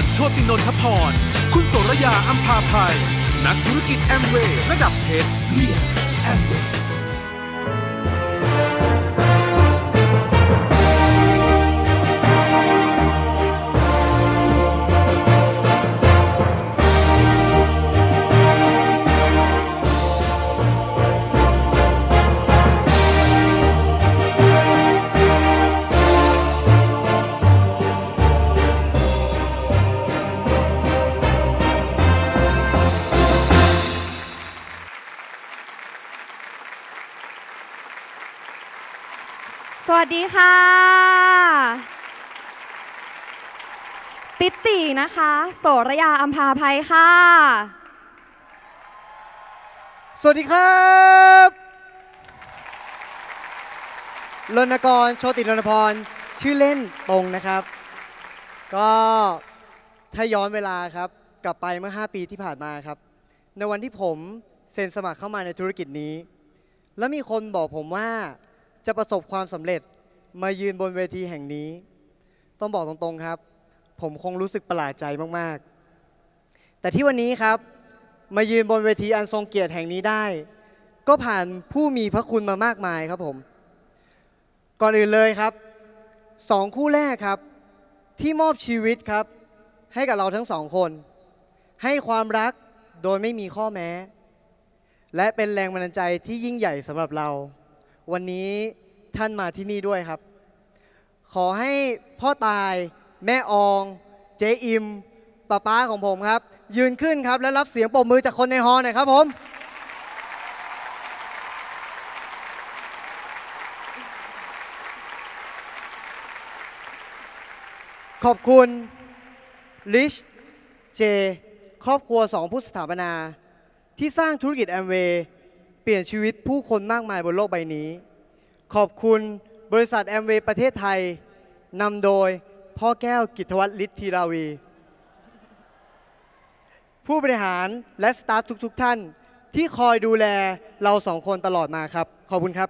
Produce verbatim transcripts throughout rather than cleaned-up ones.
โชตินนทพรคุณโสรยาอัมพาภัยนักธุรกิจแอมเวย์ระดับเพชรเรียแอมเวย์สวัสดีค่ะติ๊ตินะคะโสรยาอัมพาภัยค่ะสวัสดีครับรณกรโชติรณพรชื่อเล่นตรงนะครับก็ถ้าย้อนเวลาครับกลับไปเมื่อห้าปีที่ผ่านมาครับในวันที่ผมเซ็นสมัครเข้ามาในธุรกิจนี้แล้วมีคนบอกผมว่าจะประสบความสำเร็จมายืนบนเวทีแห่งนี้ต้องบอกตรงๆครับผมคงรู้สึกประหลาดใจมากๆแต่ที่วันนี้ครับมายืนบนเวทีอันทรงเกียรติแห่งนี้ได้ก็ผ่านผู้มีพระคุณมามากมายครับผมก่อนอื่นเลยครับสองคู่แรกครับที่มอบชีวิตครับให้กับเราทั้งสองคนให้ความรักโดยไม่มีข้อแม้และเป็นแรงบันดาลใจที่ยิ่งใหญ่สำหรับเราวันนี้ท่านมาที่นี่ด้วยครับขอให้พ่อตายแม่อองเจ๊อิมป้าป้าของผมครับยืนขึ้นครับและรับเสียงปรบมือจากคนในฮอลล์หน่อยครับผมขอบคุณลิชเจครอบครัวสองผู้สถาปนาที่สร้างธุรกิจแอมเวย์เปลี่ยนชีวิตผู้คนมากมายบนโลกใบนี้ขอบคุณบริษัทแอมเวย์ประเทศไทยนำโดยพ่อแก้วกิตวัฒน์ฤทธิราวีผู้บริหารและสตาฟทุกๆท่านที่คอยดูแลเราสองคนตลอดมาครับขอบคุณครับ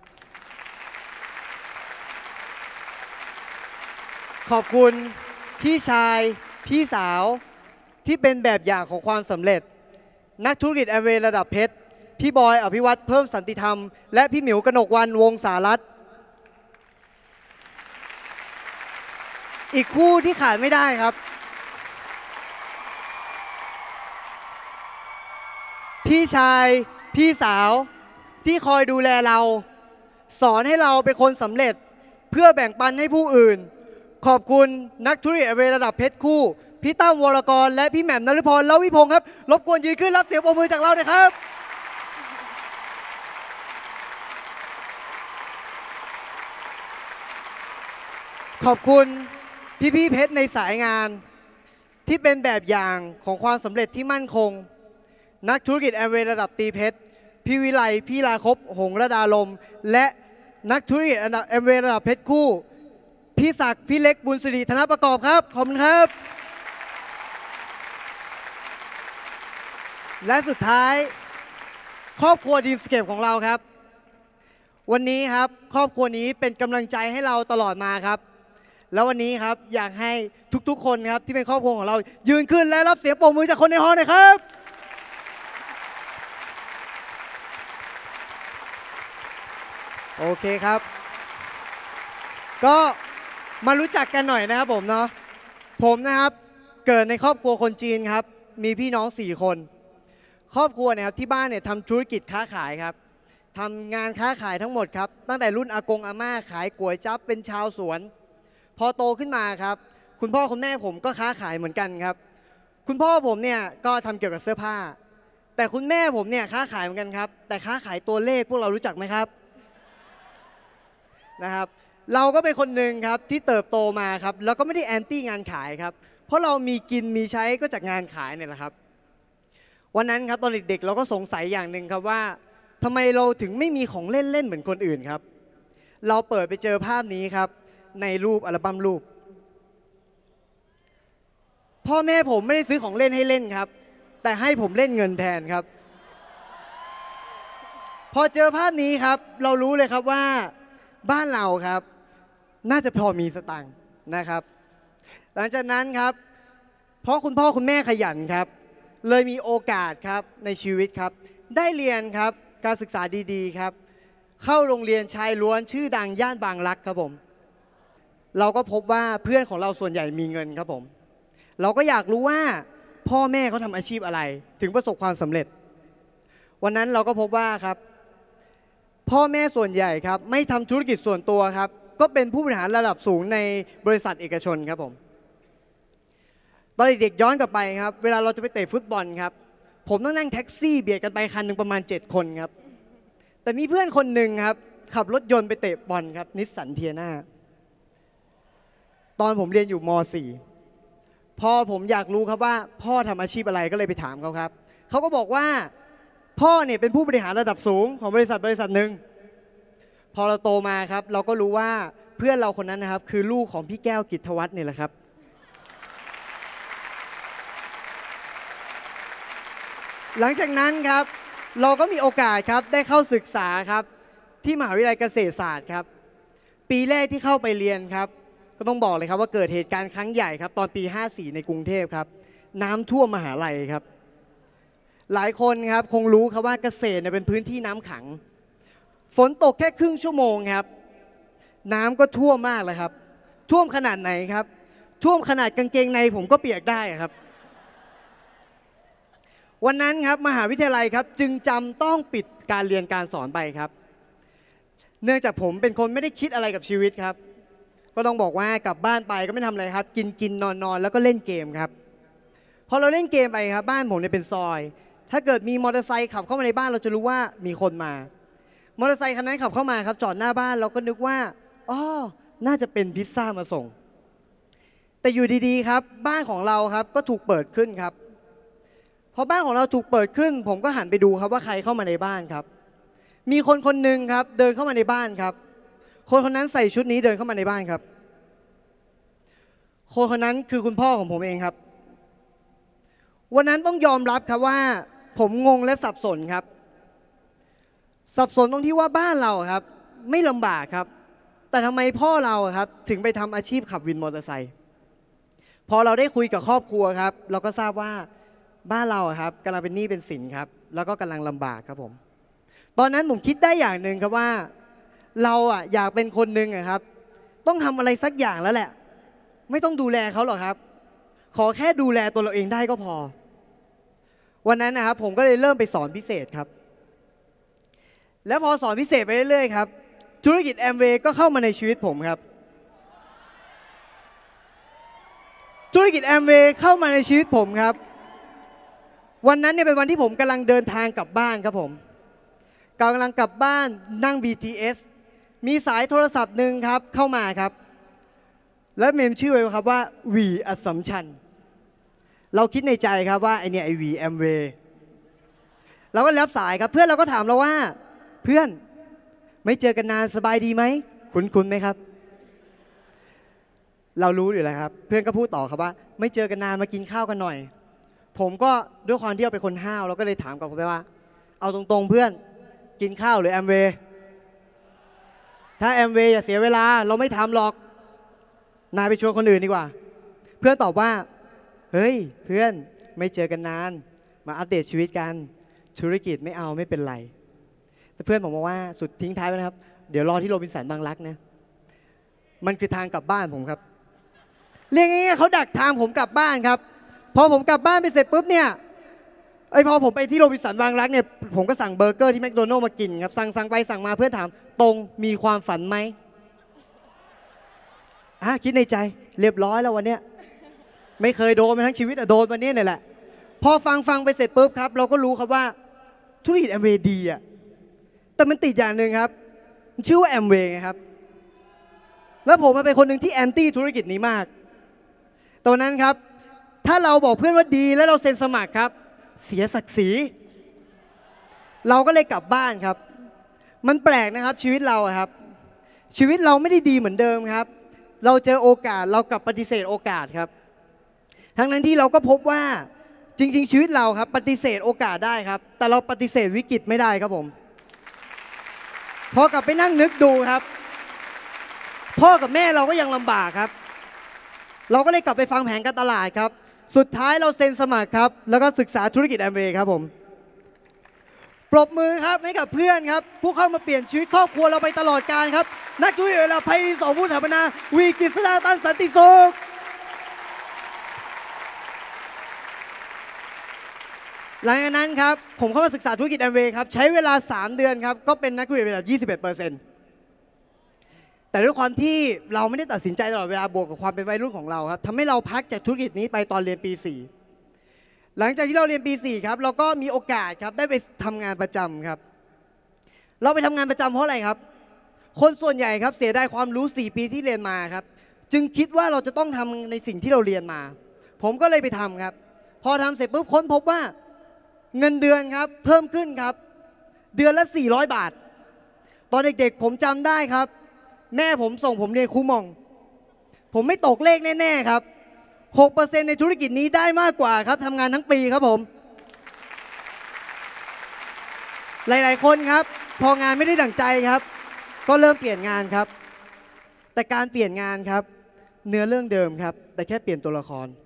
ขอบคุณพี่ชายพี่สาวที่เป็นแบบอย่างของความสำเร็จนักธุรกิจแอมเวย์ระดับเพชรพี่บอยอภิวัตรเพิ่มสันติธรรมและพี่หมิวกนกวรรณวงศารัตน์อีกคู่ที่ขาดไม่ได้ครับพี่ชายพี่สาวที่คอยดูแลเราสอนให้เราเป็นคนสำเร็จเพื่อแบ่งปันให้ผู้อื่นขอบคุณนักธุรกิจแอมเวย์ระดับเพชรคู่พี่ตั้มวรกรและพี่แหม่มนฤพรและวิพงศ์ครับรบกวนยืนขึ้นรับเสียงปรบมือจากเราหน่อยครับขอบคุณพี่ๆเพชรในสายงานที่เป็นแบบอย่างของความสำเร็จที่มั่นคงนักธุรกิจแอมเวย์ระดับตีเพชรพี่วิไลพี่ลาคบหงระดาลมและนักธุรกิจแอมเวย์ระดับเพชรคู่พี่ศักดิ์พี่เล็กบุญสิริธนประกอบครับขอบคุณครับและสุดท้ายครอบครัวดีมสเคปของเราครับวันนี้ครับครอบครัวนี้เป็นกำลังใจให้เราตลอดมาครับแล้ววันนี้ครับอยากให้ทุกๆคนครับที่เป็นครอบครัวของเรายืนขึ้นและรับเสียงปรบมือจากคนในฮอลล์หน่อยครับโอเคครับก็มารู้จักกันหน่อยนะครับผมเนาะผมนะครับเกิดในครอบครัวคนจีนครับมีพี่น้องสี่คนครอบครัวเนี่ยครับที่บ้านเนี่ยทำธุรกิจค้าขายครับทำงานค้าขายทั้งหมดครับตั้งแต่รุ่นอากงอาม่าขายก๋วยจั๊บเป็นชาวสวนพอโตขึ้นมาครับคุณพ่อคุณแม่ผมก็ค้าขายเหมือนกันครับคุณพ่อผมเนี่ยก็ทำเกี่ยวกับเสื้อผ้าแต่คุณแม่ผมเนี่ยค้าขายเหมือนกันครับแต่ค้าขายตัวเลขพวกเรารู้จักไหมครับนะครับเราก็เป็นคนหนึ่งครับที่เติบโตมาครับแล้วก็ไม่ได้แอนตี้งานขายครับเพราะเรามีกินมีใช้ก็จากงานขายเนี่ยแหละครับวันนั้นครับตอนเด็กๆเราก็สงสัยอย่างหนึ่งครับว่าทำไมเราถึงไม่มีของเล่นเล่นเหมือนคนอื่นครับเราเปิดไปเจอภาพนี้ครับในรูปอัลบั้มรูปพ่อแม่ผมไม่ได้ซื้อของเล่นให้เล่นครับแต่ให้ผมเล่นเงินแทนครับพอเจอภาพนี้ครับเรารู้เลยครับว่าบ้านเราครับน่าจะพอมีสตังค์นะครับหลังจากนั้นครับเพราะคุณพ่อคุณแม่ขยันครับเลยมีโอกาสครับในชีวิตครับได้เรียนครับการศึกษาดีๆครับเข้าโรงเรียนชายล้วนชื่อดังย่านบางรักครับผมเราก็พบว่าเพื่อนของเราส่วนใหญ่มีเงินครับผมเราก็อยากรู้ว่าพ่อแม่เขาทำอาชีพอะไรถึงประสบความสำเร็จวันนั้นเราก็พบว่าครับพ่อแม่ส่วนใหญ่ครับไม่ทำธุรกิจส่วนตัวครับก็เป็นผู้บริหารระดับสูงในบริษัทเอกชนครับผมตอนเด็กๆย้อนกลับไปครับเวลาเราจะไปเตะฟุตบอลครับผมต้องนั่งแท็กซี่เบียดกันไปคันหนึ่งประมาณเจ็ดคนครับแต่มีเพื่อนคนหนึ่งครับขับรถยนต์ไปเตะบอลครับนิสสันเทียนาตอนผมเรียนอยู่ม .สี่ พอผมอยากรู้ครับว่าพ่อทำอาชีพอะไรก็เลยไปถามเขาครับเขาก็บอกว่าพ่อเนี่ยเป็นผู้บริหารระดับสูงของบริษัทบริษัทหนึ่งพอเราโตมาครับเราก็รู้ว่าเพื่อนเราคนนั้นนะครับคือลูกของพี่แก้วกิตวัฒน์เนี่ยแหละครับหลังจากนั้นครับเราก็มีโอกาสครับได้เข้าศึกษาครับที่มหาวิทยาลัยเกษตรศาสตร์ครับปีแรกที่เข้าไปเรียนครับก็ต้องบอกเลยครับว่าเกิดเหตุการณ์ครั้งใหญ่ครับตอนปีห้าสี่ในกรุงเทพครับน้ำท่วมมหาลัยครับหลายคนครับคงรู้ครับว่าเกษตรเป็นพื้นที่น้ำขังฝนตกแค่ครึ่งชั่วโมงครับน้ำก็ท่วมมากเลยครับท่วมขนาดไหนครับท่วมขนาดกางเกงในผมก็เปียกได้ครับวันนั้นครับมหาวิทยาลัยครับจึงจำต้องปิดการเรียนการสอนไปครับเนื่องจากผมเป็นคนไม่ได้คิดอะไรกับชีวิตครับก็ต้องบอกว่ากลับบ้านไปก็ไม่ทำอะไรครับกินกินนอนนอนแล้วก็เล่นเกมครับพอเราเล่นเกมไปครับบ้านผมเนี่ยเป็นซอยถ้าเกิดมีมอเตอร์ไซค์ขับเข้ามาในบ้านเราจะรู้ว่ามีคนมามอเตอร์ไซค์คันนั้นขับเข้ามาครับจอดหน้าบ้านเราก็นึกว่าอ๋อน่าจะเป็นพิซซ่ามาส่งแต่อยู่ดีๆครับบ้านของเราครับก็ถูกเปิดขึ้นครับพอบ้านของเราถูกเปิดขึ้นผมก็หันไปดูครับว่าใครเข้ามาในบ้านครับมีคนคนหนึ่งครับเดินเข้ามาในบ้านครับคนคนนั้นใส่ชุดนี้เดินเข้ามาในบ้านครับคนคนนั้นคือคุณพ่อของผมเองครับวันนั้นต้องยอมรับครับว่าผมงงและสับสนครับสับสนตรงที่ว่าบ้านเราครับไม่ลำบากครับแต่ทำไมพ่อเราครับถึงไปทำอาชีพขับวินมอเตอร์ไซค์พอเราได้คุยกับครอบครัวครับเราก็ทราบว่าบ้านเราครับกำลังเป็นหนี้เป็นสินครับแล้วก็กำลังลำบากครับผมตอนนั้นผมคิดได้อย่างหนึ่งครับว่าเราอ่ะอยากเป็นคนหนึ่งครับต้องทำอะไรสักอย่างแล้วแหละไม่ต้องดูแลเขาหรอกครับขอแค่ดูแลตัวเราเองได้ก็พอวันนั้นนะครับผมก็เลยเริ่มไปสอนพิเศษครับแล้วพอสอนพิเศษไปเรื่อยๆครับธุรกิจแอมเวย์ก็เข้ามาในชีวิตผมครับธุรกิจแอมเวย์เข้ามาในชีวิตผมครับวันนั้นเนี่ยเป็นวันที่ผมกำลังเดินทางกลับบ้านครับผมกำลังกลับบ้านนั่ง บี ที เอส มีสายโทรศัพท์หนึ่งครับเข้ามาครับแล้วเมมชื่อไว้ครับว่าวีอัสสัมชัญเราคิดในใจครับว่าไอเนี่ยไอวีแอมเวย์เราก็รับสายครับเพื่อนเราก็ถามเราว่าเพื่อนไม่เจอกันนานสบายดีไหมคุ้นๆไหมครับเรารู้อยู่แล้วครับเพื่อนก็พูดต่อครับว่าไม่เจอกันนานมากินข้าวกันหน่อยผมก็ด้วยความที่เราเป็นคนห้าวเราก็เลยถามกลับไปว่าเอาตรงๆเพื่อนกินข้าวหรือแอมเวย์ถ้าแอมเวย์อย่าเสียเวลาเราไม่ทำหรอกนายไปชวนคนอื่นดีกว่าเพื่อนตอบว่าเฮ้ยเพื่อนไม่เจอกันนานมาอัปเดตชีวิตกันธุรกิจไม่เอาไม่เป็นไรแต่เพื่อนผมบอกว่าสุดทิ้งท้ายไว้นะครับเดี๋ยวรอที่โรบินสันบางรักนะมันคือทางกลับบ้านผมครับเรียกง่ายๆเขาดักทางผมกลับบ้านครับพอผมกลับบ้านไปเสร็จปุ๊บเนี่ยไอพอผมไปที่โรบินสันบางรักเนี่ยผมก็สั่งเบอร์เกอร์ที่แมคโดนัลด์มากินครับสั่งสั่งไปสั่งมาเพื่อนถามตรงมีความฝันไหมอ่ะคิดในใจเรียบร้อยแล้ววันเนี้ยไม่เคยโดนมาทั้งชีวิตอะโดนวันนี้เนี่ยแหละพอฟังฟังไปเสร็จปุ๊บครับเราก็รู้ครับว่าธุรกิจแอมเวย์ดีอะแต่มันติดอย่างหนึ่งครับมันชื่อว่าแอมเวย์ครับแล้วผมมาเป็นคนหนึ่งที่แอนตี้ธุรกิจนี้มากตอนนั้นครับถ้าเราบอกเพื่อนว่าดีแล้วเราเซ็นสมัครครับเสียศักดิ์ศรีเราก็เลยกลับบ้านครับมันแปลกนะครับชีวิตเราครับชีวิตเราไม่ได้ดีเหมือนเดิมครับเราเจอโอกาสเรากลับปฏิเสธโอกาสครับทั้งนั้นที่เราก็พบว่าจริงๆชีวิตเราครับปฏิเสธโอกาสได้ครับแต่เราปฏิเสธวิกฤตไม่ได้ครับผมพอกลับไปนั่งนึกดูครับพ่อกับแม่เราก็ยังลำบากครับเราก็เลยกลับไปฟังแผนการตลาดครับสุดท้ายเราเซ็นสมัครครับแล้วก็ศึกษาธุรกิจแอมเวย์ครับผมปรบมือครับให้กับเพื่อนครับผู้เข้ามาเปลี่ยนชีวิตครอบครัวเราไปตลอดกาลครับนักธุรกิจเราไพสองผู้ถาปนาวีกฤษณาตันสันติสุขหลังจากนั้นครับผมเข้ามาศึกษาธุรกิจแอมเวย์ครับใช้เวลาสามเดือนครับก็เป็นนักธุรกิจระดับ ยี่สิบเอ็ดเปอร์เซ็นต์ แต่ด้วยความที่เราไม่ได้ตัดสินใจตลอดเวลาบวกกับความเป็นวัยรุ่นของเราครับทำให้เราพักจากธุรกิจนี้ไปตอนเรียนปีสี่หลังจากที่เราเรียนปีสี่ครับเราก็มีโอกาสครับได้ไปทำงานประจำครับเราไปทำงานประจำเพราะอะไรครับคนส่วนใหญ่ครับเสียดายความรู้สี่ปีที่เรียนมาครับจึงคิดว่าเราจะต้องทำในสิ่งที่เราเรียนมาผมก็เลยไปทำครับพอทำเสร็จปุ๊บค้นพบว่าเงินเดือนครับเพิ่มขึ้นครับเดือนละสี่ร้อยบาทตอนเด็กๆผมจำได้ครับแม่ผมส่งผมเรียนครูมองผมไม่ตกเลขแน่ๆครับ หกเปอร์เซ็นต์ ในธุรกิจนี้ได้มากกว่าครับทำงานทั้งปีครับผมหลายๆคนครับพองานไม่ได้ดั่งใจครับก็เริ่มเปลี่ยนงานครับแต่การเปลี่ยนงานครับเนื้อเรื่องเดิมครับแต่แค่เปลี่ยนตัวละคร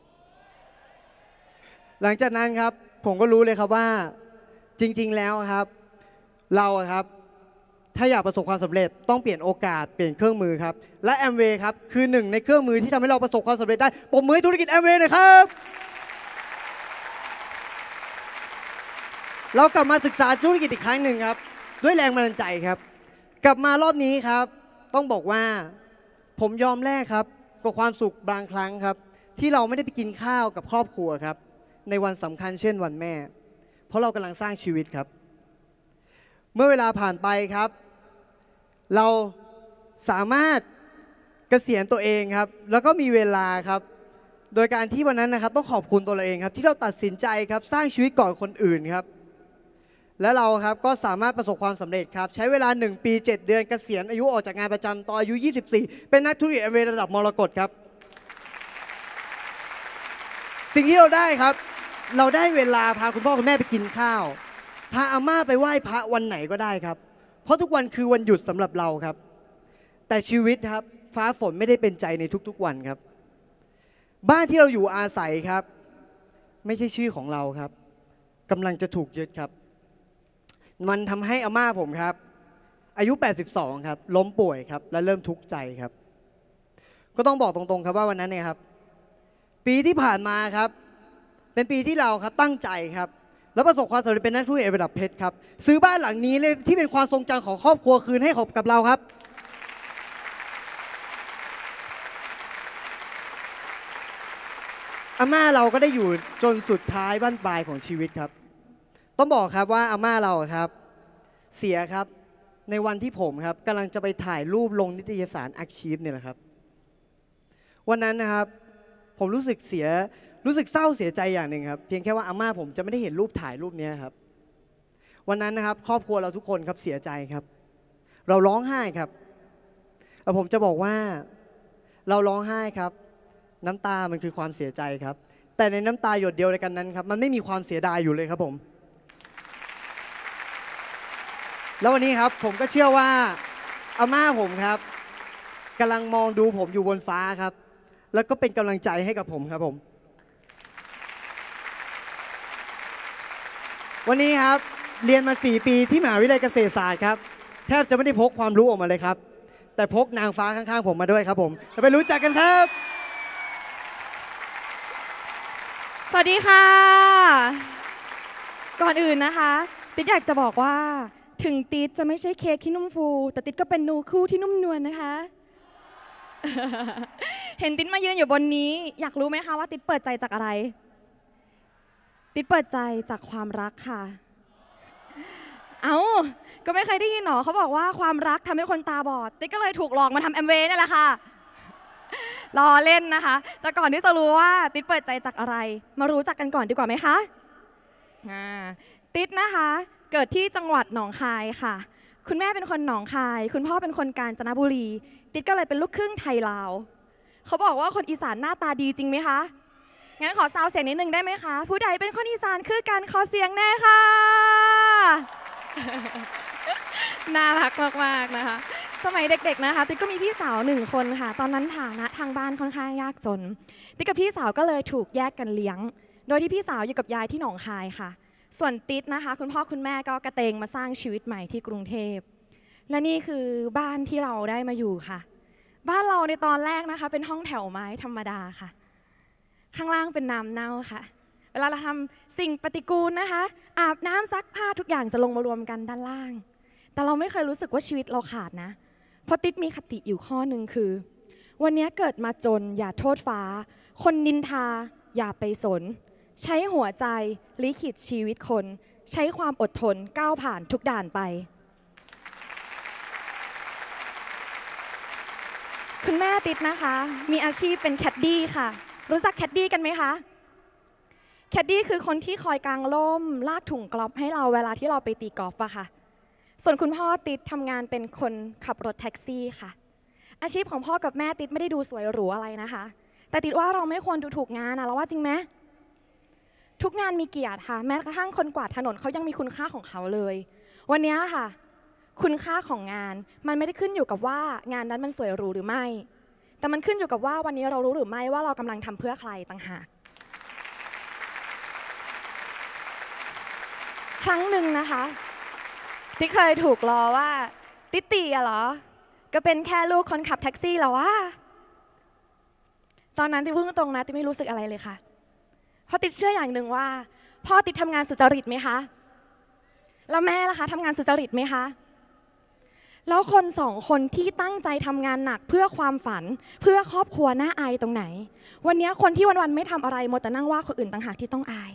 หลังจากนั้นครับผมก็รู้เลยครับว่าจริงๆแล้วครับเราครับถ้าอยากประสบความสำเร็จต้องเปลี่ยนโอกาสเปลี่ยนเครื่องมือครับและแอมเวย์ครับคือหนึ่งในเครื่องมือที่ทำให้เราประสบความสำเร็จได้ปรบมือให้ธุรกิจแอมเวย์หน่อยครับเรากลับมาศึกษาธุรกิจอีกครั้งหนึ่งครับด้วยแรงบันดาลใจครับกลับมารอบนี้ครับต้องบอกว่าผมยอมแลกครับกับความสุขบางครั้งครับที่เราไม่ได้ไปกินข้าวกับครอบครัวครับในวันสำคัญเช่นวันแม่เพราะเรากำลังสร้างชีวิตครับเมื่อเวลาผ่านไปครับเราสามารถเกษียณตัวเองครับแล้วก็มีเวลาครับโดยการที่วันนั้นนะครับต้องขอบคุณตัวเราเองครับที่เราตัดสินใจครับสร้างชีวิตก่อนคนอื่นครับและเราครับก็สามารถประสบความสำเร็จครับใช้เวลาหนึ่งปีเจ็ดเดือนเกษียณอายุออกจากงานประจำตอนอายุยี่สิบสี่เป็นนักธุรกิจแอมเวย์ระดับมรกตครับสิ่งที่เราได้ครับเราได้เวลาพาคุณพ่อคุณแม่ไปกินข้าวพาอาม่าไปไหว้พระวันไหนก็ได้ครับเพราะทุกวันคือวันหยุดสำหรับเราครับแต่ชีวิตครับฟ้าฝนไม่ได้เป็นใจในทุกๆวันครับบ้านที่เราอยู่อาศัยครับไม่ใช่ชื่อของเราครับกำลังจะถูกยึดครับมันทำให้อาม่าผมครับอายุแปดสิบสองครับล้มป่วยครับและเริ่มทุกข์ใจครับก็ต้องบอกตรงๆครับว่าวันนั้นเนี่ยครับปีที่ผ่านมาครับเป็นปีที่เราครับตั้งใจครับแล้วประสบความสำเร็จเป็นนักธุรกิจระดับเพชรครับซื้อบ้านหลังนี้เลยที่เป็นความทรงจำของครอบครัวคืนให้กับเราครับอาม่าเราก็ได้อยู่จนสุดท้ายบั้นปลายของชีวิตครับต้องบอกครับว่าอาม่าเราครับเสียครับในวันที่ผมครับกำลังจะไปถ่ายรูปลงนิตยสารอาชีพเนี่ยแหละครับวันนั้นนะครับผมรู้สึกเสียรู้สึกเศร้าเสียใจอย่างหนึ่งครับเพียงแค่ว่าอาม่าผมจะไม่ได้เห็นรูปถ่ายรูปนี้ครับวันนั้นนะครับครอบครัวเราทุกคนครับเสียใจครับเราร้องไห้ครับแล้วผมจะบอกว่าเราร้องไห้ครับน้ำตามันคือความเสียใจครับแต่ในน้ำตาหยดเดียวในกันนั้นครับมันไม่มีความเสียดายอยู่เลยครับผมแล้ววันนี้ครับผมก็เชื่อว่าอาม่าผมครับกำลังมองดูผมอยู่บนฟ้าครับแล้วก็เป็นกำลังใจให้กับผมครับผมวันนี้ครับเรียนมาสี่ปีที่มหาวิทยาลัยเกษตรศาสตร์ครับแทบจะไม่ได้พกความรู้ออกมาเลยครับแต่พกนางฟ้าข้างๆผมมาด้วยครับผมไปรู้จักกันครับสวัสดีค่ะก่อนอื่นนะคะติ๊ดอยากจะบอกว่าถึงติ๊ดจะไม่ใช่เค้กที่นุ่มฟูแต่ติ๊ดก็เป็นนูคู่ที่นุ่มนวลนะคะ เห็นติ๊ดมายืนอยู่บนนี้อยากรู้ไหมคะว่าติ๊ดเปิดใจจากอะไรติ๊ดเปิดใจจากความรักค่ะเอ้าก็ไม่เคยได้ยินหรอเขาบอกว่าความรักทำให้คนตาบอดติ๊ดก็เลยถูกหลอกมาทำแอมเวย์นี่แหละค่ะรอเล่นนะคะแต่ก่อนที่จะรู้ว่าติ๊ดเปิดใจจากอะไรมารู้จักกันก่อนดีกว่าไหมคะติ๊ดนะคะเกิดที่จังหวัดหนองคายค่ะคุณแม่เป็นคนหนองคายคุณพ่อเป็นคนกาญจนบุรีติ๊ดก็เลยเป็นลูกครึ่งไทยลาวเขาบอกว่าคนอีสานหน้าตาดีจริงไหมคะงั้นขอซาวเสียงนิดนึงได้ไหมคะผู้ใดเป็นคนอีสานคือกันขอเสียงแน่ค่ะน่ารักมากๆนะคะสมัยเด็กๆนะคะติ๊กก็มีพี่สาวหนึ่งคนค่ะตอนนั้นฐานะทางบ้านค่อนข้างยากจนติ๊กกับพี่สาวก็เลยถูกแยกกันเลี้ยงโดยที่พี่สาวอยู่กับยายที่หนองคายค่ะส่วนติ๊กนะคะคุณพ่อคุณแม่ก็กระเตงมาสร้างชีวิตใหม่ที่กรุงเทพและนี่คือบ้านที่เราได้มาอยู่ค่ะบ้านเราในตอนแรกนะคะเป็นห้องแถวไม้ธรรมดาค่ะข้างล่างเป็นน้ำเน่าค่ะเวลาเราทำสิ่งปฏิกูลนะคะอาบน้ำซักผ้าทุกอย่างจะลงมารวมกันด้านล่างแต่เราไม่เคยรู้สึกว่าชีวิตเราขาดนะเพราะติ๊กมีคติอยู่ข้อหนึ่งคือวันนี้เกิดมาจนอย่าโทษฟ้าคนนินทาอย่าไปสนใช้หัวใจลิขิตชีวิตคนใช้ความอดทนก้าวผ่านทุกด่านไปคุณแม่ติ๊กนะคะมีอาชีพเป็นแคดดี้ค่ะรู้จักแคดดี้กันไหมคะแคดดี้คือคนที่คอยกางร่มลากถุงกอล์ฟให้เราเวลาที่เราไปตีกอล์ฟอะค่ะส่วนคุณพ่อติ๊กทำงานเป็นคนขับรถแท็กซี่ค่ะอาชีพของพ่อกับแม่ติ๊กไม่ได้ดูสวยหรูอะไรนะคะแต่ติ๊กว่าเราไม่ควรดูถูกงานนะเราว่าจริงไหมทุกงานมีเกียรติค่ะแม้กระทั่งคนกวาดถนนเขายังมีคุณค่าของเขาเลยวันนี้ค่ะคุณค่าของงานมันไม่ได้ขึ้นอยู่กับว่างานนั้นมันสวยหรูหรือไม่แต่มันขึ้นอยู่กับว่าวันนี้เรารู้หรือไม่ว่าเรากำลังทำเพื่อใครต่างหากครั้งหนึ่งนะคะที่เคยถูกล้อว่าติ๊ตีอะเหรอก็เป็นแค่ลูกคนขับแท็กซี่เหรอวะตอนนั้นที่พูดตรงนะติ๊ไม่รู้สึกอะไรเลยค่ะเพราะติ๊เชื่ออย่างหนึ่งว่าพ่อติ๊ทำงานสุจริตไหมคะแล้วแม่ล่ะคะทำงานสุจริตไหมคะแล้วคนสองคนที่ตั้งใจทำงานหนักเพื่อความฝันเพื่อครอบครัวน่าอายตรงไหนวันนี้คนที่วันๆไม่ทำอะไรหมดแต่นั่งว่าคนอื่นต่างหากที่ต้องอาย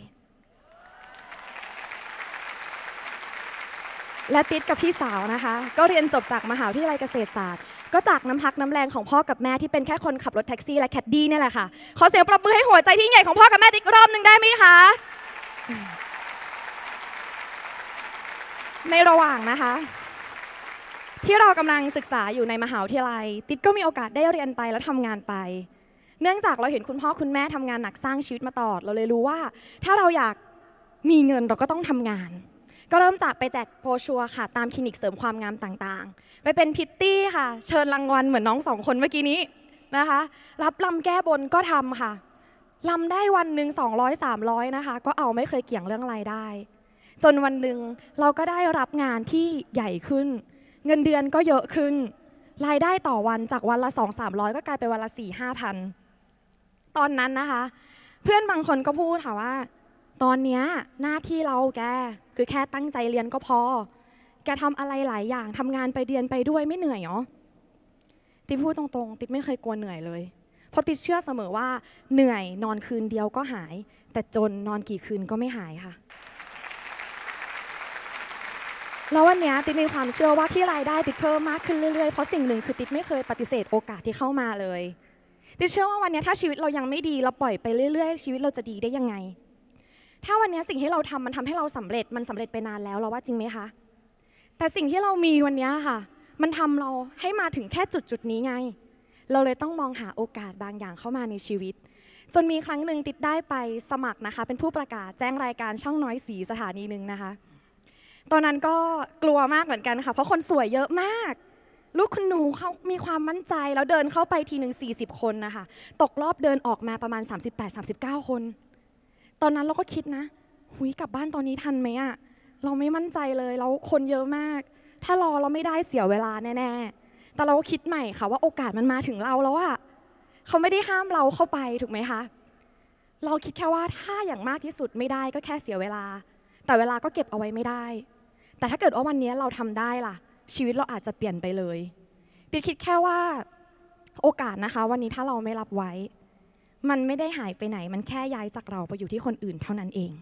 และติ๊ดกับพี่สาวนะคะก็เรียนจบจากมหาวิทยาลัยเกษตรศาสตร์ก็จากน้ำพักน้ำแรงของพ่อกับแม่ที่เป็นแค่คนขับรถแท็กซี่และแคดดี้นี่แหละค่ะขอเสียงปรบมือให้หัวใจที่ใหญ่ของพ่อกับแม่ติ๊กรอบหนึ่งได้ไหมคะในระหว่างนะคะที่เรากำลังศึกษาอยู่ในมหาวิทยาลัยติ๊ดก็มีโอกาสได้เรียนไปแล้วทำงานไปเนื่องจากเราเห็นคุณพ่อคุณแม่ทำงานหนักสร้างชีวิตมาตลอดเราเลยรู้ว่าถ้าเราอยากมีเงินเราก็ต้องทำงานก็เริ่มจากไปแจกโบรชัวร์ค่ะตามคลินิกเสริมความงามต่างๆไปเป็นพิตตี้ค่ะเชิญรางวัลเหมือนน้องสองคนเมื่อกี้นี้นะคะรับลำแก้บนก็ทำค่ะลำได้วันหนึ่งสองร้อย สามร้อยนะคะก็เอาไม่เคยเกี่ยงเรื่องรายได้จนวันหนึ่งเราก็ได้รับงานที่ใหญ่ขึ้นเงินเดือนก็เยอะขึ้นรายได้ต่อวันจากวันละ สองถึงสามร้อย ก็กลายเป็นวันละ สี่ถึงห้าพัน ตอนนั้นนะคะเพื่อนบางคนก็พูดค่ะว่าตอนนี้หน้าที่เราแกคือแค่ตั้งใจเรียนก็พอแกทำอะไรหลายอย่างทำงานไปเรียนไปด้วยไม่เหนื่อยหรอติ๊กพูดตรงๆติ๊กไม่เคยกลัวเหนื่อยเลยเพราะติ๊กเชื่อเสมอว่าเหนื่อยนอนคืนเดียวก็หายแต่จนนอนกี่คืนก็ไม่หายค่ะแล้ววันนี้ติ๊กมีความเชื่อว่าที่รายได้ติ๊กเพิ่มมากขึ้นเรื่อยๆเพราะสิ่งหนึ่งคือติ๊กไม่เคยปฏิเสธโอกาสที่เข้ามาเลยติ๊กเชื่อว่าวันนี้ถ้าชีวิตเรายังไม่ดีเราปล่อยไปเรื่อยๆชีวิตเราจะดีได้ยังไงถ้าวันนี้สิ่งที่เราทำมันทำให้เราสำเร็จมันสำเร็จไปนานแล้วเราว่าจริงไหมคะแต่สิ่งที่เรามีวันนี้ค่ะมันทำเราให้มาถึงแค่จุดจุดนี้ไงเราเลยต้องมองหาโอกาสบางอย่างเข้ามาในชีวิตจนมีครั้งหนึ่งติ๊กได้ไปสมัครนะคะเป็นผู้ประกาศแจ้งรายการช่องน้อยสีสถานีหนึ่งนะคะตอนนั้นก็กลัวมากเหมือนกันค่ะเพราะคนสวยเยอะมากลูกคุณหนูเขามีความมั่นใจแล้วเดินเข้าไปทีหนึ่งสี่สิบคนนะคะตกรอบเดินออกมาประมาณ สามสิบแปด สามสิบเก้า คนตอนนั้นเราก็คิดนะหุยกลับบ้านตอนนี้ทันไหมอะเราไม่มั่นใจเลยเราคนเยอะมากถ้ารอเราไม่ได้เสียเวลาแน่ๆแต่เราก็คิดใหม่ค่ะว่าโอกาสมันมาถึงเราแล้วอะเขาไม่ได้ห้ามเราเข้าไปถูกไหมคะเราคิดแค่ว่าถ้าอย่างมากที่สุดไม่ได้ก็แค่เสียเวลาแต่เวลาก็เก็บเอาไว้ไม่ได้แต่ถ้าเกิดว่าวันนี้เราทำได้ล่ะชีวิตเราอาจจะเปลี่ยนไปเลยติ๊กคิดแค่ว่าโอกาสนะคะวันนี้ถ้าเราไม่รับไว้มันไม่ได้หายไปไหนมันแค่ย้ายจากเราไปอยู่ที่คนอื่นเท่านั้นเอง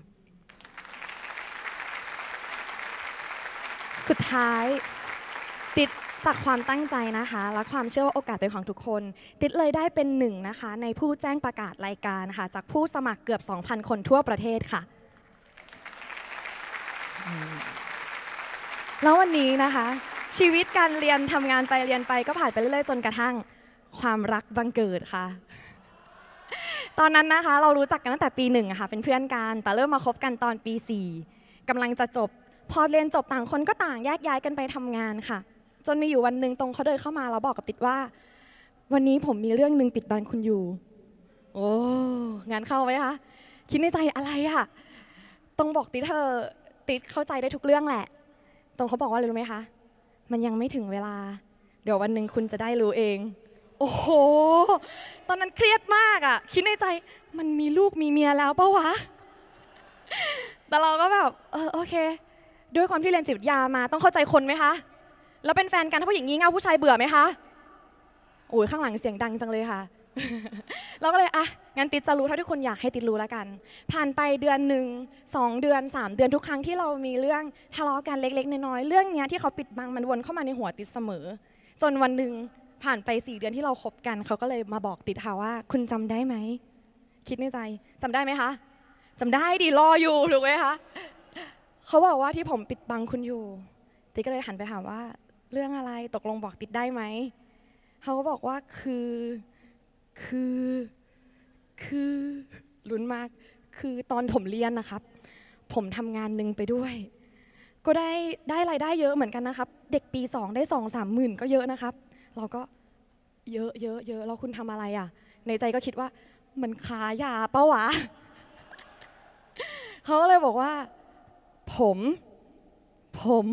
สุดท้ายติ๊กจากความตั้งใจนะคะและความเชื่อว่าโอกาสเป็นของทุกคนติ๊กเลยได้เป็นหนึ่งนะคะในผู้แจ้งประกาศรายการค่ะจากผู้สมัครเกือบ สองพัน คนทั่วประเทศค่ะแล้ววันนี้นะคะชีวิตการเรียนทำงานไปเรียนไปก็ผ่านไปเรื่อยๆจนกระทั่งความรักบังเกิดค่ะตอนนั้นนะคะเรารู้จักกันตั้งแต่ปีหนึ่งค่ะเป็นเพื่อนกันแต่เริ่มมาคบกันตอนปีสี่กำลังจะจบพอเรียนจบต่างคนก็ต่างแยกย้ายกันไปทำงานค่ะจนมีอยู่วันหนึ่งตรงเขาเดินเข้ามาแล้วบอกกับติดว่าวันนี้ผมมีเรื่องหนึ่งปิดบังคุณอยู่โอ้งานเข้าไหมคะคิดในใจอะไรอะตรงบอกติดเธอติดเข้าใจได้ทุกเรื่องแหละตรงเขาบอกว่าอะไรรู้ไหมคะมันยังไม่ถึงเวลาเดี๋ยววันหนึ่งคุณจะได้รู้เองโอ้โหตอนนั้นเครียดมากอะคิดในใจมันมีลูกมีเมียแล้วปะวะแต่เราก็แบบเออโอเคด้วยความที่เรียนจิตวิทยามาต้องเข้าใจคนไหมคะแล้วเป็นแฟนกันถ้าผู้หญิงงี่เง่าผู้ชายเบื่อไหมคะโอ้ยข้างหลังเสียงดังจังเลยค่ะเราก็เลยอ่ะงั้นติดจะรู้เท่าที่คุณอยากให้ติดรู้แล้วกันผ่านไปเดือนหนึ่งสองเดือนสามเดือนทุกครั้งที่เรามีเรื่องทะเลาะกันเล็กๆน้อยๆเรื่องนี้ที่เขาปิดบังมันวนเข้ามาในหัวติดเสมอจนวันหนึ่งผ่านไปสี่เดือนที่เราคบกันเขาก็เลยมาบอกติดค่ะว่าคุณจำได้ไหมคิดในใจจำได้ไหมคะจำได้ดิรออยู่ถูกไหมคะเขาบอกว่าที่ผมปิดบังคุณอยู่ติดก็เลยหันไปถามว่าเรื่องอะไรตกลงบอกติดได้ไหมเขาก็บอกว่าคือคือคือลุ้นมากคือตอนผมเรียนนะครับผมทำงานหนึ่งไปด้วยก็ได้ได้รายได้เยอะเหมือนกันนะครับเด็กปีสองได้สองสามหมื่นก็เยอะนะครับเราก็เยอะเยอะเยอะแล้วคุณทำอะไรอ่ะในใจก็คิดว่ามันขายยาเป้าวะ เขาก็เลยบอกว่าผมผม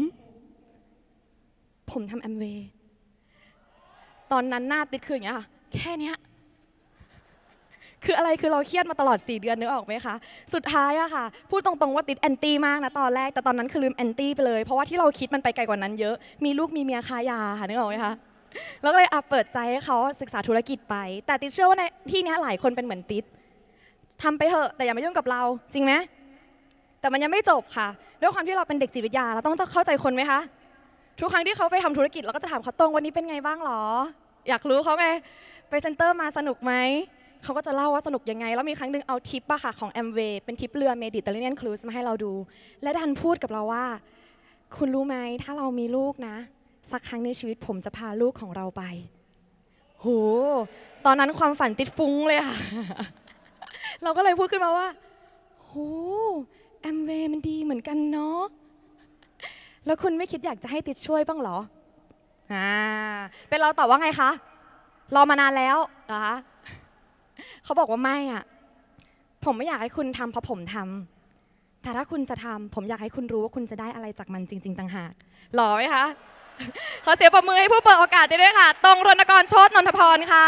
ผมทำแอมเวย์ตอนนั้นหน้าติดคืออย่างเงี้ยค่ะแค่เนี้ยคืออะไรคือเราเครียดมาตลอดสี่เดือนนึกออกไหมคะสุดท้ายอะค่ะพูดตรงๆว่าติดแอนตี้มากนะตอนแรกแต่ตอนนั้นคือลืมแอนตี้ไปเลยเพราะว่าที่เราคิดมันไปไกลกว่านั้นเยอะมีลูกมีเมียค้ายาค่ะนึกออกไหมคะแล้วก็เลยอ่ะเปิดใจให้เขาศึกษาธุรกิจไปแต่ติดเชื่อว่าในที่นี้หลายคนเป็นเหมือนติดทำไปเถอะแต่อย่ามายุ่งกับเราจริงไหมแต่มันยังไม่จบค่ะด้วยความที่เราเป็นเด็กจิตวิทยาเราต้องเข้าใจคนไหมคะทุกครั้งที่เขาไปทำธุรกิจเราก็จะถามเขาตรงวันนี้เป็นไงบ้างหรออยากรู้เขาไงไปเซ็นเตอร์มาสนุกไหมเขาก็จะเล่าว่าสนุกยังไงแล้วมีครั้งหนึ่งเอาทริปอะค่ะของ Amway เป็นทริปเรือ Mediterranean Cruise มาให้เราดูและดันพูดกับเราว่าคุณรู้ไหมถ้าเรามีลูกนะสักครั้งในชีวิตผมจะพาลูกของเราไปโหตอนนั้นความฝันติดฟุ้งเลยค่ะ เราก็เลยพูดขึ้นมาว่าโห Amway มันดีเหมือนกันเนาะแล้วคุณไม่คิดอยากจะให้ติดช่วยบ้างเหรออ่าเป็นเราตอบว่าไงคะรอมานานแล้วนะคะเขาบอกว่าไม่อ่ะผมไม่อยากให้คุณทำเพราะผมทำแต่ถ้าคุณจะทำผมอยากให้คุณรู้ว่าคุณจะได้อะไรจากมันจริงๆต่างหากหรอไหมคะขอเสียงปรบมือให้ผู้เปิดโอกาสด้วยค่ะตรงรณกรโชตินนทพรค่ะ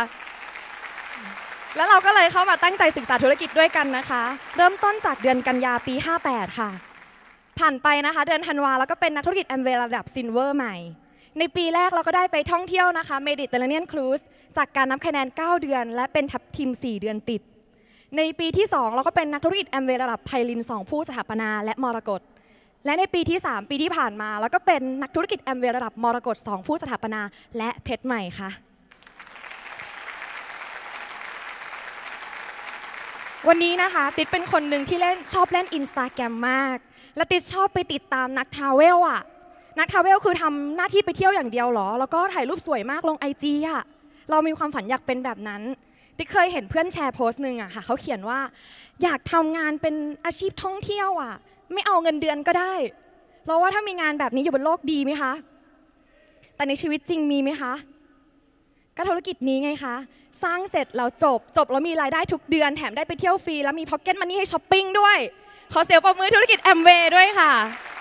แล้วเราก็เลยเข้ามาตั้งใจศึกษาธุรกิจด้วยกันนะคะเริ่มต้นจากเดือนกันยาปีห้าแปดค่ะผ่านไปนะคะเดือนธันวาแล้วก็เป็นนักธุรกิจ Amway ระดับซิลเวอร์ใหม่ในปีแรกเราก็ได้ไปท่องเที่ยวนะคะ Mediterranean Cruise จากการนับคะแนนเก้าเดือนและเป็นทัพทีมสี่เดือนติดในปีที่สองเราก็เป็นนักธุรกิจ Amway ระดับไพลินสองผู้สถาปนาและมรกตและในปีที่สามปีที่ผ่านมาเราก็เป็นนักธุรกิจ Amway ระดับมรกตสองผู้สถาปนาและเพชรใหม่ค่ะวันนี้นะคะติดเป็นคนหนึ่งที่เล่นชอบเล่น Instagram มากและติดชอบไปติดตามนักทราเวลอะนักทราเวลคือทำหน้าที่ไปเที่ยวอย่างเดียวหรอแล้วก็ถ่ายรูปสวยมากลง ไอ จี อะเรามีความฝันอยากเป็นแบบนั้นติดเคยเห็นเพื่อนแชร์โพสต์หนึ่งอะค่ะเขาเขียนว่าอยากทำงานเป็นอาชีพท่องเที่ยวอะไม่เอาเงินเดือนก็ได้เราว่าถ้ามีงานแบบนี้อยู่บนโลกดีไหมคะแต่ในชีวิตจริงมีไหมคะก็ธุรกิจนี้ไงคะสร้างเสร็จแล้วจบจบแล้วมีรายได้ทุกเดือนแถมได้ไปเที่ยวฟรีแล้วมีพ็อกเก็ตมันนี่ให้ช้อปปิ้งด้วยขอเสียงปรบมือธุรกิจ Amway ด้วยค่ะ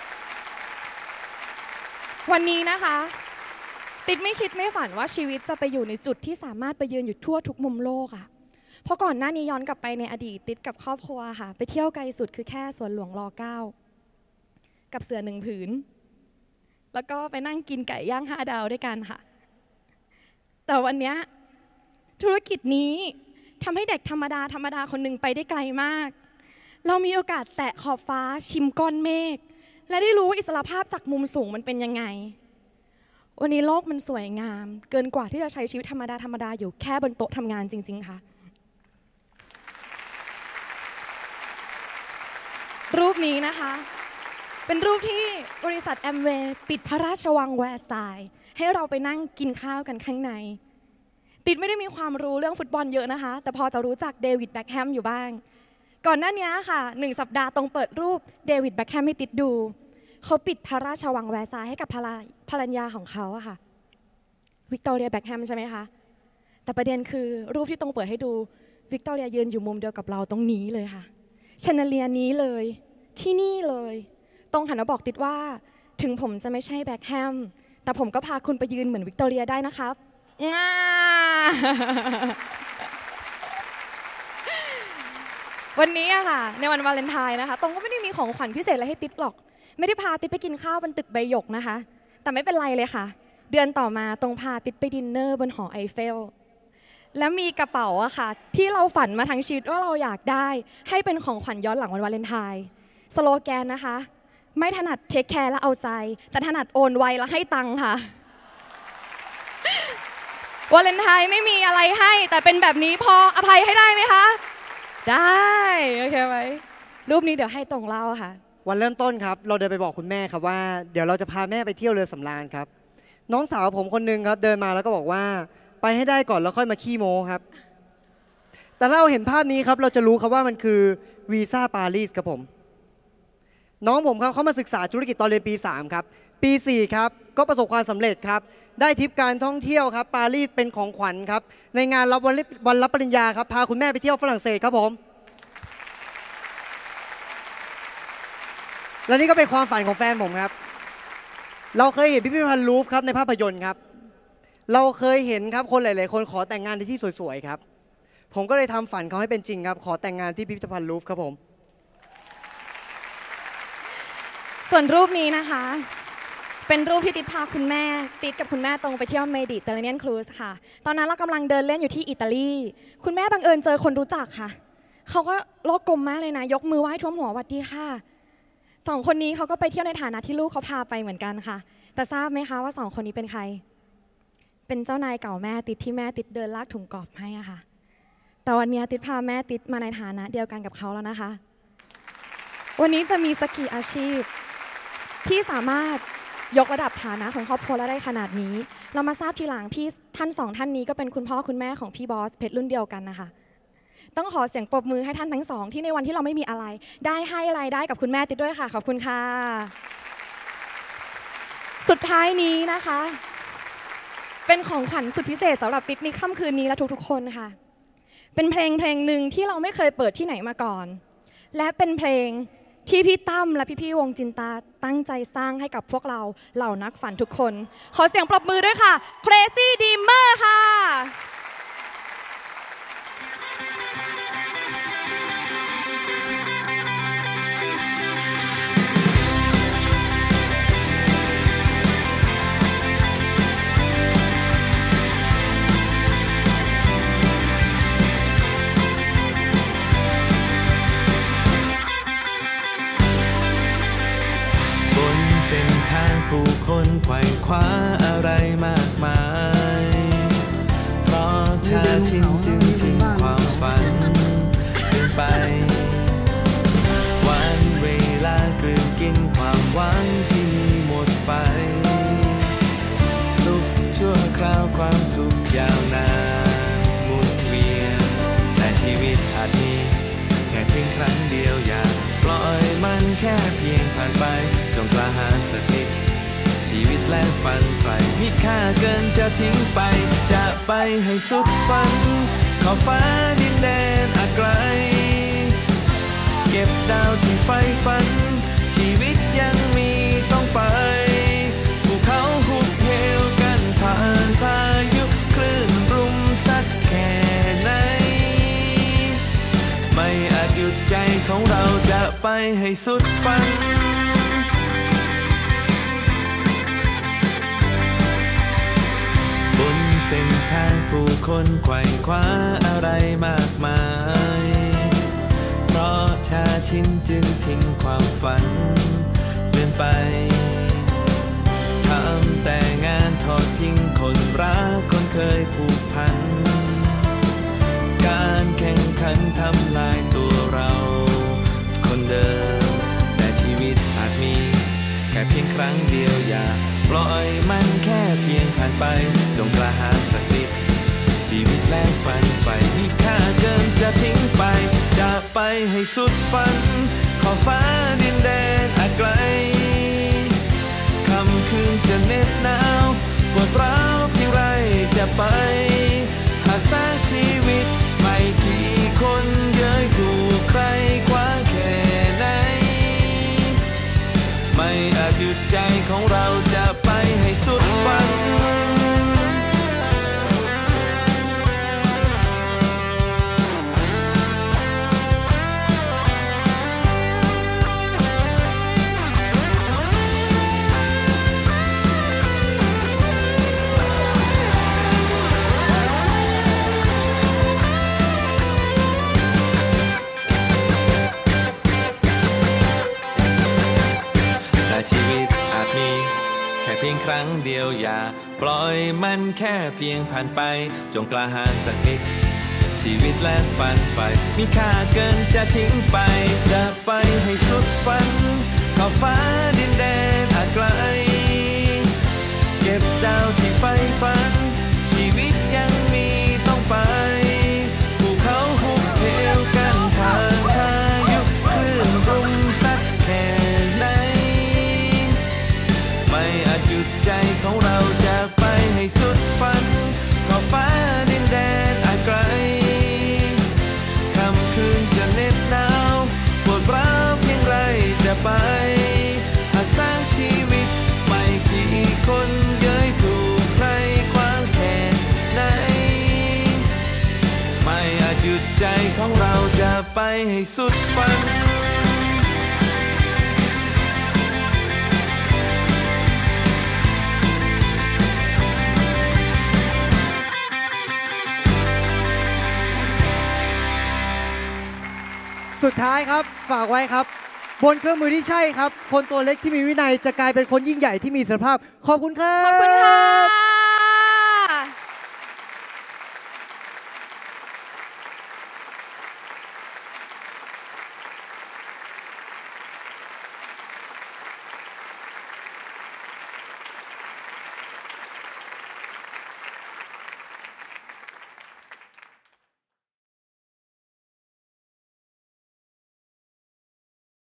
วันนี้นะคะติดไม่คิดไม่ฝันว่าชีวิตจะไปอยู่ในจุดที่สามารถไปยืนอยู่ทั่วทุกมุมโลกอะเพราะก่อนหน้านี้ย้อนกลับไปในอดีตติดกับครอบครัวค่ะไปเที่ยวไกลสุดคือแค่สวนหลวงรอเก้ากับเสือหนึ่งผืนแล้วก็ไปนั่งกินไก่ย่างห้าดาวด้วยกันค่ะแต่วันนี้ธุรกิจนี้ทำให้เด็กธรรมดาธรรมดาคนหนึ่งไปได้ไกลมากเรามีโอกาสแตะขอบฟ้าชิมก้อนเมฆและได้รู้อิสรภาพจากมุมสูงมันเป็นยังไงวันนี้โลกมันสวยงามเกินกว่าที่จะใช้ชีวิตธรรมดาธรรมดาอยู่แค่บนโต๊ะทำงานจริงๆค่ะรูปนี้นะคะเป็นรูปที่บริษัท Amway ปิดพระราชวังแวร์ซายน์ให้เราไปนั่งกินข้าวกันข้างในติดไม่ได้มีความรู้เรื่องฟุตบอลเยอะนะคะแต่พอจะรู้จักเดวิดแบ็คแฮมอยู่บ้างก่อนหน้านี้ค่ะหนึ่งสัปดาห์ตรงเปิดรูปเดวิดแบ็คแฮมให้ติดดูเขาปิดพระราชวังแวร์ซายน์ให้กับภรรยาของเขาอะค่ะวิกตอเรียแบ็คแฮมใช่ไหมคะแต่ประเด็นคือรูปที่ตรงเปิดให้ดูวิกตอเรียยืนอยู่มุมเดียวกับเราตรงนี้เลยค่ะแชนเดเลียนี้เลยที่นี่เลยตรงหันมาบอกติดว่าถึงผมจะไม่ใช่แบ็คแฮมแต่ผมก็พาคุณไปยืนเหมือนวิกตอเรียได้นะครับวันนี้อะค่ะในวันวาเลนไทน์นะคะตรงก็ไม่ได้มีของขวัญพิเศษอะไรให้ติ๊ดหรอกไม่ได้พาติ๊ดไปกินข้าวบนตึกใบหยกนะคะแต่ไม่เป็นไรเลยค่ะเดือนต่อมาตรงพาติ๊ดไปดินเนอร์บนหอไอเฟลแล้วมีกระเป๋าอะค่ะที่เราฝันมาทั้งชีวิตว่าเราอยากได้ให้เป็นของขวัญย้อนหลังวันวาเลนไทน์สโลแกนนะคะไม่ถนัดเทคแคร์และเอาใจแต่ถนัดโอนไวและให้ตังค์ค่ะวาเลนไทน์ไม่มีอะไรให้แต่เป็นแบบนี้พออภัยให้ได้ไหมคะได้โอเคไหมรูปนี้เดี๋ยวให้ตรงเล่าค่ะวันเริ่มต้นครับเราเดินไปบอกคุณแม่ครับว่าเดี๋ยวเราจะพาแม่ไปเที่ยวเรือสำราญครับน้องสาวผมคนนึงครับเดินมาแล้วก็บอกว่าไปให้ได้ก่อนแล้วค่อยมาขี้โม้ครับแต่เราเห็นภาพนี้ครับเราจะรู้ครับว่ามันคือวีซ่าปารีสครับผมน้องผมครับเขามาศึกษาธุรกิจตอนเรียนปีสามครับปีสี่ครับก็ประสบความสำเร็จครับได้ทริปการท่องเที่ยวครับปารีสเป็นของขวัญครับในงานรับวันวันรับปริญญาครับพาคุณแม่ไปเที่ยวฝรั่งเศสครับผมและนี่ก็เป็นความฝันของแฟนผมครับเราเคยเห็นพิพิธภัณฑ์ลูฟร์ครับในภาพยนตร์ครับเราเคยเห็นครับคนหลายๆคนขอแต่งงานในที่สวยๆครับผมก็เลยทำฝันเขาให้เป็นจริงครับขอแต่งงานที่พิพิธภัณฑ์ลูฟร์ครับผมส่วนรูปนี้นะคะเป็นรูปที่ติ๊ดพาคุณแม่ติ๊ดกับคุณแม่ตรงไปเที่ยวเมดิเตอร์เรเนียนครูซค่ะตอนนั้นเรากำลังเดินเล่นอยู่ที่อิตาลีคุณแม่บังเอิญเจอคนรู้จักค่ะเขาก็โลกกลมมากเลยนะยกมือไหว้ท่วมหัวสวัสดีค่ะสองคนนี้เขาก็ไปเที่ยวในฐานะที่ลูกเขาพาไปเหมือนกันค่ะแต่ทราบไหมคะว่าสองคนนี้เป็นใครเป็นเจ้านายเก่าแม่ติ๊ดที่แม่ติ๊ดเดินลากถุงกอบให้อะค่ะแต่วันนี้ติ๊ดพาแม่ติ๊ดมาในฐานะเดียวกันกับเขาแล้วนะคะวันนี้จะมีสักกี่อาชีพที่สามารถยกระดับฐานะของครอบครัวเราได้ขนาดนี้เรามาทราบทีหลังพี่ท่านสองท่านนี้ก็เป็นคุณพ่อคุณแม่ของพี่บอสเพชรรุ่นเดียวกันนะคะต้องขอเสียงปรบมือให้ท่านทั้งสองที่ในวันที่เราไม่มีอะไรได้ให้รายได้กับคุณแม่ติ๊ดด้วยค่ะขอบคุณค่ะสุดท้ายนี้นะคะเป็นของขวัญสุดพิเศษสำหรับติ๊ดในค่ำคืนนี้และทุกๆคนค่ะเป็นเพลงเพลงหนึ่งที่เราไม่เคยเปิดที่ไหนมาก่อนและเป็นเพลงที่พี่ตั้มและพี่ๆวงจินตาตั้งใจสร้างให้กับพวกเราเหล่านักฝันทุกคนขอเสียงปรบมือด้วยค่ะ Crazy Dreamer ค่ะผู้คนไขว่คว้าอะไรมากมายเพราะชาชินจึงทิ้งความฝันไปวันเวลากลืนกินความหวังที่มีหมดไปสุขชั่วคราวความทุกข์ยาวนานหมุนเวียนแต่ชีวิตอาจมีแค่เพียงครั้งเดียวอย่าปล่อยมันแค่เพียงผ่านไปจงกล้าหาญสักนิดชีวิตและฝันใฝ่มีค่าเกินจะทิ้งไปจะไปให้สุดฝันขอบฟ้าดินแดนอาไกลเก็บดาวที่ไฟฝันชีวิตยังมีต้องไปภูเขาหุบเหวกันผ่านพายุคลื่นรุมซัดแค่ไหนไม่อาจหยุดใจของเราจะไปให้สุดฝันเส้นทางผู้คนไขว่คว้าอะไรมากมายเพราะชาชินจึงทิ้งความฝันเปลี่ยนไปทำแต่งานทอดทิ้งคนรักคนเคยผูกพันการแข่งขันทำลายตัวเราคนเดิมแต่ชีวิตอาจมีแค่เพียงครั้งเดียวอย่าปล่อยมันแค่เพียงผ่านไปจงกล้าหาญสักนิดชีวิตแลกฝันใฝ่มีค่าเกินจะทิ้งไปจะไปให้สุดฝันขอบฟ้าดินแดนอาไกลากสร้างชีวิตไม่กี่คนเย้ยถูกใครคว้างแค่ไหนไม่อาจหยุดใจของเราจะไปให้สุดฝันเพียงครั้งเดียวอย่าปล่อยมันแค่เพียงผ่านไปจงกล้าหาญสักนิดชีวิตและฝันใฝ่มีค่าเกินจะทิ้งไปจะไปให้สุดฝันเข้าฟ้าดินแดนอาจไกลเก็บดาวที่ใฝ่ฝันชีวิตยังมีต้องไปภูเขาหุบเหวกันทางพายุคลื่นรุมซัดแค่ไหนไม่อาจหยุดใจของเราจะไปให้สุดฝันก็ฟ้าดินแดนอาจไกลค่ำคืนจะเหน็บหนาวปวดร้าวเพียงไรจะไปหากสร้างชีวิตไม่กี่คนเย้ยถูกใครขวางแค่ไหนไม่อาจหยุดใจของเราจะไปให้สุดฝันสุดท้ายครับฝากไว้ครับบนเครื่องมือที่ใช่ครับคนตัวเล็กที่มีวินัยจะกลายเป็นคนยิ่งใหญ่ที่มีศักยภาพขอบคุณครับขอบคุณค่ะ